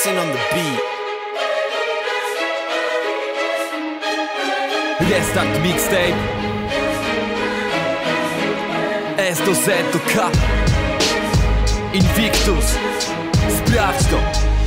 Jackson on the beat. Restart mixtape. S do Z do K. Invictus. Sprawdź to.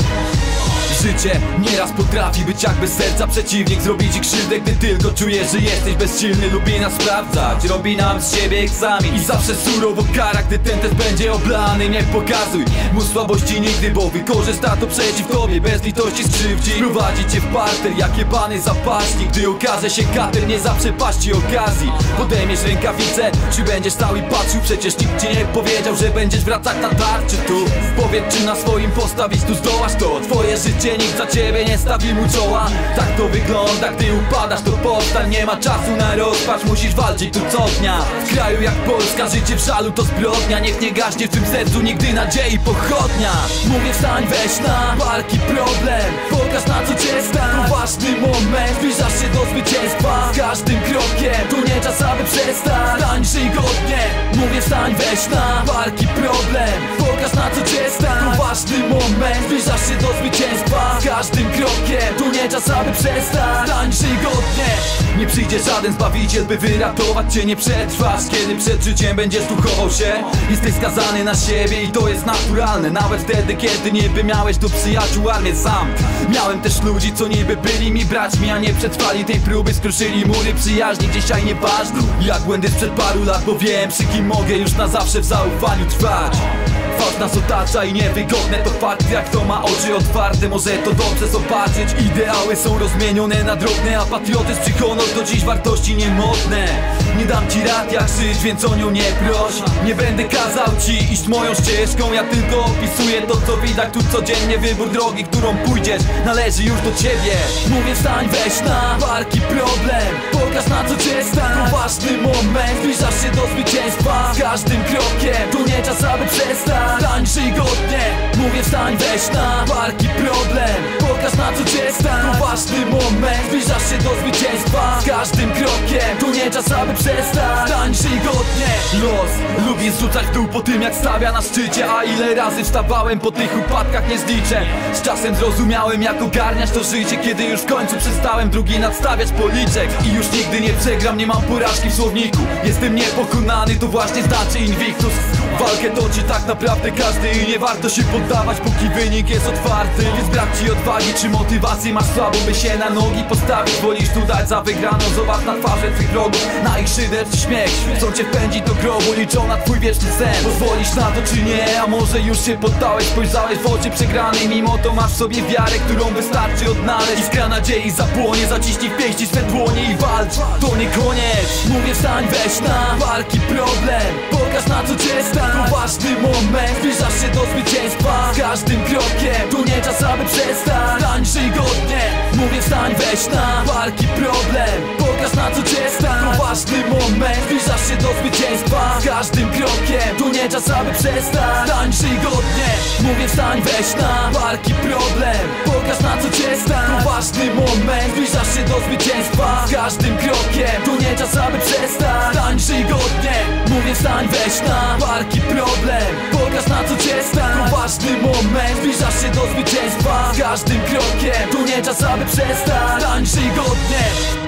Życie nieraz potrafi być jak bez serca. Przeciwnik zrobi ci krzywdę, gdy tylko czujesz, że jesteś bezsilny. Lubi nas sprawdzać, robi nam z siebie egzamin. I zawsze surowo kara, gdy ten test będzie oblany. Nie pokazuj mu słabości nigdy, bo wykorzysta to przeciw tobie. Bez litości skrzywdzi, prowadzi cię w parter jak jebany zapaśnik. Gdy okaże się kater, nie zaprzepaści okazji. Podejmiesz rękawice, czy będziesz stał i patrzył? Przecież nikt ci nie powiedział, że będziesz wracać na tarczy tu. Powiedz, czy na swoim postawić tu zdołasz to. Twoje życie nikt za ciebie nie stawi mu czoła. Tak to wygląda, gdy upadasz, to powstań. Nie ma czasu na rozpacz, musisz walczyć tu co dnia. W kraju jak Polska, życie w żalu to zbrodnia. Niech nie gaśnie w twym sercu nigdy nadziei pochodnia. Mówię wstań, weź na walki problem. Pokaż na co cię stać. To ważny moment, zbliżasz się do zwycięstwa. Z każdym krokiem, to nie czas aby przestać. Stań, żyj godnie. Mówię wstań, weź na walki problem. Pokaż na co cię stać. To ważny moment, zbliżasz się do zwycięstwa. Z każdym krokiem, to nie czas aby przestać. Stań, żyj godnie. Nie przyjdzie żaden zbawiciel, by wyratować cię. Nie przetrwasz, kiedy przed życiem będziesz duchował się. Jesteś skazany na siebie i to jest naturalne. Nawet wtedy, kiedy niby miałeś do przyjaciół armię sam. Miałem też ludzi, co niby byli mi braćmi, a nie przetrwali tej próby. Skruszyli mury przyjaźni, dzisiaj nieważni jak błędy sprzed paru lat, bo wiem, przy kim mogę już na zawsze w zaufaniu trwać. Fałsz nas otacza i niewygodne to fakt. Jak kto ma oczy otwarte, może to dobrze zobaczyć. Ideały są rozmienione na drobne, a patriotyzm czy honor to dziś wartości niemodne. Nie dam ci rad jak żyć, więc o nią nie proś. Nie będę kazał ci iść moją ścieżką. Ja tylko opisuję to co widać tu codziennie. Wybór drogi, którą pójdziesz, należy już do ciebie. Mówię wstań, weź na walki problem. Pokaż na co cię stać. To ważny moment, zbliżasz się do zwycięstwa. Z każdym krokiem, to nie czas aby przestać. Stań, żyj godnie. Mówię wstań, weź na walki problem. Pokaż na co cię stać. To ważny moment, zbliżasz się do zwycięstwa. Z każdym krokiem, to nie czas aby przestać. Stań, żyj godnie. Los lubi zrzucać w dół po tym jak stawia na szczycie. A ile razy wstawałem po tych upadkach nie zliczę. Z czasem zrozumiałem jak ogarniać to życie, kiedy już w końcu przestałem drugi nadstawiać policzek. I już nigdy nie przegram, nie mam porażki w słowniku. Jestem niepokonany, to właśnie znaczy Invictus. Walkę toczy tak naprawdę każdy i nie warto się poddawać, póki wynik jest otwarty. Więc brak ci odwagi czy motywacji masz słabą, by się na nogi postawić. Wolisz tu dać za wygraną, zobacz na twarze twych wrogów. Na ich szyderczy śmiech, chcą cię wpędzić do grobu. Liczą na twój wieczny sen. Pozwolisz na to czy nie, a może już się poddałeś. Spojrzałeś w oczy przegranej, mimo to masz w sobie wiarę, którą wystarczy odnaleźć. Iskra nadziei zapłonie, zaciśnij w pięści swe dłonie i walcz. To nie koniec. Mówię wstań, weź na walki problem. Pokaż na co cię stać. To ważny moment, zbliżasz się do zwycięstwa. Z każdym krokiem, to nie czas aby przestać. Stań, żyj godnie. Mówię wstań, weź na walki problem. Pokaż na co cię stać. To ważny moment, zbliżasz się do zwycięstwa. Z każdym krokiem, to nie czas aby przestać. Stań, żyj godnie. Mówię wstań, weź na walki problem. Pokaż na co cię stać. To ważny moment, zbliżasz się do zwycięstwa. Z każdym krokiem, to nie czas aby przestać. Stań, żyj godnie. Mówię wstań, weź na walki problem. Pokaż na co cię stać. To ważny moment, zbliżasz się do zwycięstwa. Z każdym krokiem, to nie czas aby przestać. Stań, żyj godnie.